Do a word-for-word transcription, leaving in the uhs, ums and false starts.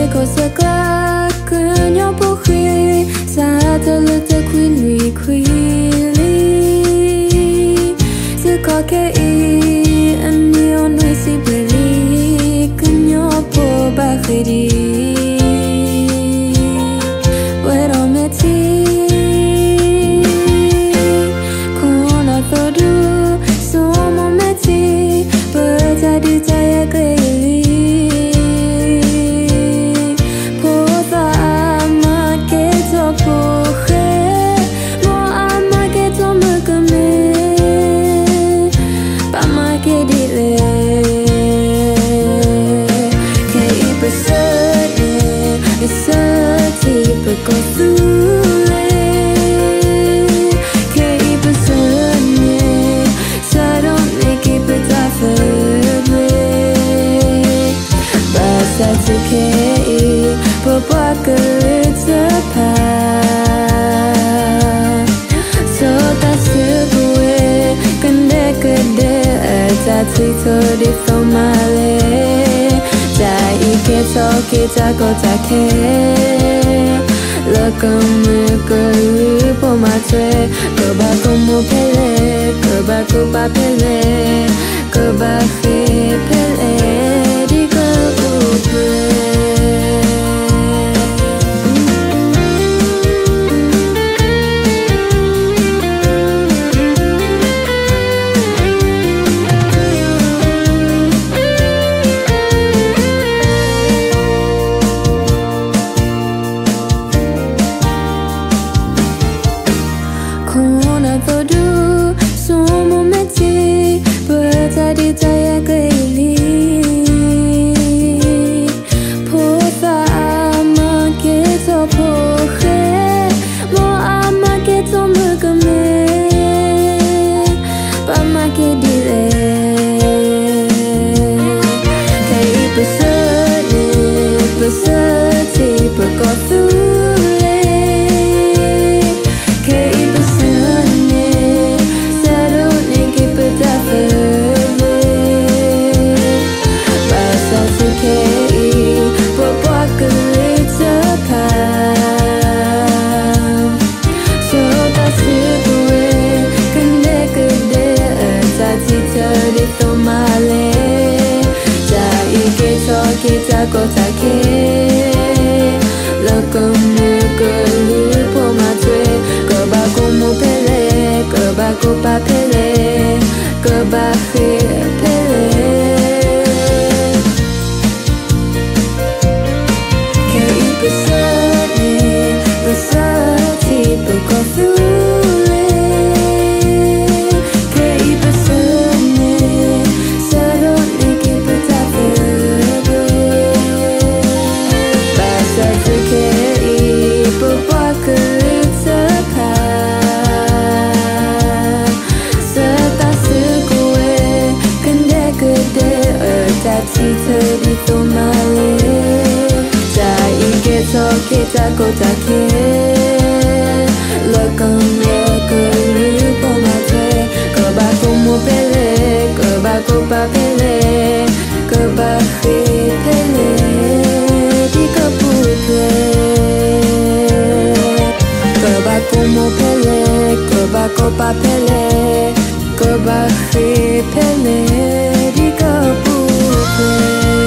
ko se kla kunyo po khi sa ta lu te kui lui kui li se ko ke i ani on we si beli kunyo po ba khiri wero me ti kona to du so mo me ti but I do tell clearly That's okay, but what good's the past? So that's the way, connect a day, that's it, so they from my leg. Die, you can't talk it, I go take. Look on me, go for my tray. Go back on my pele, go back, go back, pele, go back, pele. Kita ko take look on me go for my tray go back on mo pele go back go pa pele go back pele can you beside me beside people go through di tomale dai che so che ta ko ta che look on look on po ma tre ko ba ko mo pele ko ba ko pa pele ko ba pele di ko pute ko ba ko mo pele ko ba ko pa pele ko ba pele di ko pute